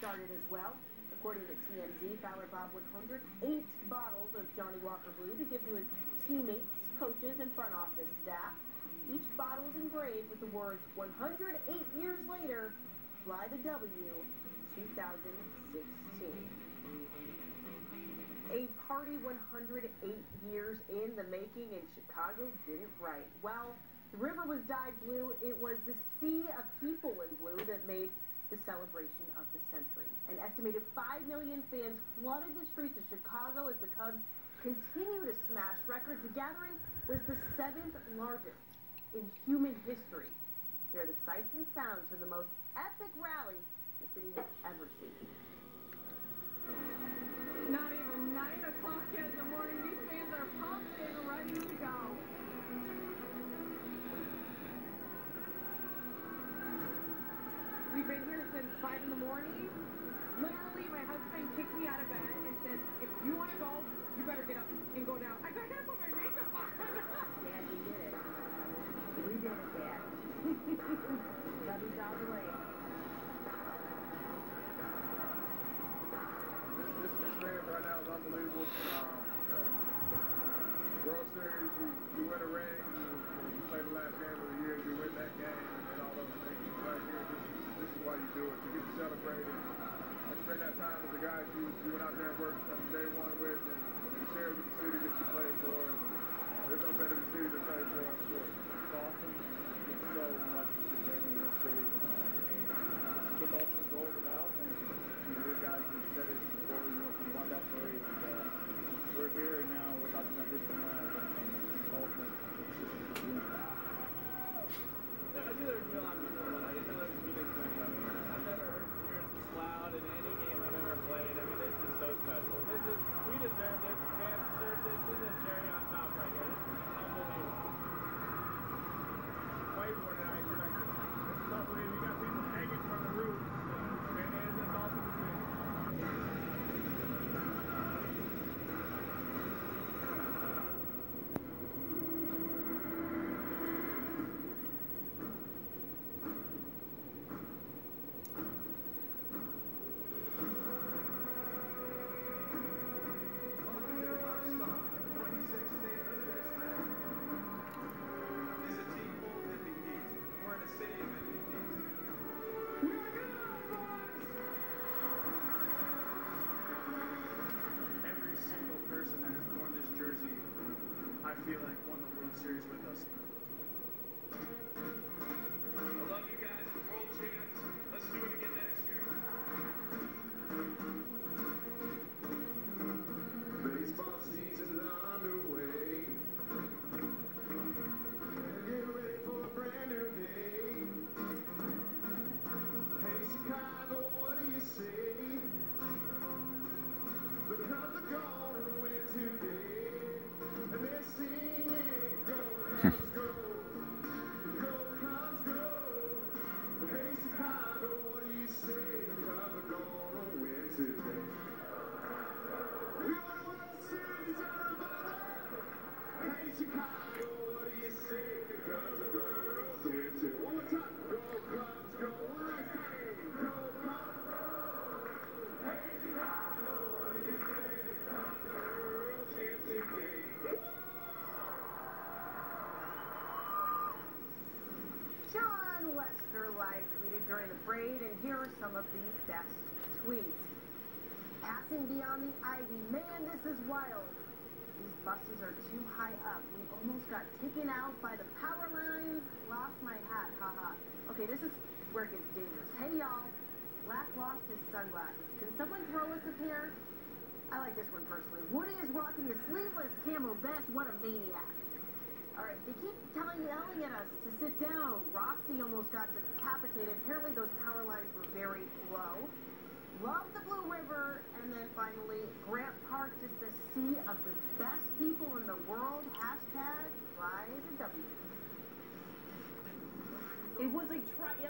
started as well. According to TMZ, Fowler bought 108 bottles of Johnnie Walker Blue to give to his teammates, coaches, and front office staff. Each bottle is engraved with the words, 108 years later, fly the W, 2016. A party 108 years in the making, and Chicago did it right. While the river was dyed blue, it was the sea of people in blue that made the celebration of the century. An estimated 5 million fans flooded the streets of Chicago as the Cubs continue to smash records. The gathering was the 7th largest in human history. Here are the sights and sounds from the most epic rally the city has ever seen. Not even 9 o'clock yet in the morning. These fans are pumped and ready to go. We've been here since 5 in the morning. Literally, my husband kicked me out of bed and said, if you want to go, you better get up and go down. I gotta put my makeup on. Yeah, we did it. We did it, Dad. Cubbies all the way. This experience right now is unbelievable. World Series, you win a ring, you play the last game of the year, you win that game, and all those things. Right here, this is why you do it. You get to celebrate and spend that time with the guys you went out there and worked from day one with, and you share with the city that you played for. And there's no better city to play for in sports. It's awesome. It's so much to bring in this city. This is what Ultimate Goal is about, and you guys have said it before, you want that parade. We're here, and now we're talking about this and that, and Ultimate, it's just doing that. I knew there would be a lot of people, but I didn't know there would be this many of them. I've never heard cheers this loud in any game I've ever played. I mean, this is so special. We deserve this. Fans deserve this. This is a cherry on top right here. This is unbelievable. Way more than I expected. It's unbelievable. We got people hanging from the roof. And it's just awesome to see. I feel like won the World Series with us. I love you guys. We're world champs. Let's do it again next year. Baseball season's underway. Get ready for a brand new day. Hey Chicago, what do you say? The Cubs are gonna win today. And they're singing, go Cubs go, go Cubs go. Hey Chicago, what do you say? The Cubs are gonna win today. We won the World Series, everybody. Hey Chicago, what do you say? The Cubs are gonna win today. One more time, go Cubs go. One last time, go Cubs go. Hey Chicago, what do you say? The Cubs are world champs today. John Lester live tweeted during the parade, and here are some of the best tweets. Passing beyond the ivy, man, this is wild. These buses are too high up. We almost got taken out by the power lines. Lost my hat, haha. Okay, this is where it gets dangerous. Hey, y'all. Black lost his sunglasses. Can someone throw us a pair? I like this one personally. Woody is rocking a sleeveless camo vest. What a maniac. All right, they keep yelling at us to sit down. Roxy almost got decapitated. Apparently those power lines were very low. Love the Blue River. And then finally, Grant Park, just a sea of the best people in the world. Hashtag fly the W. It was a try.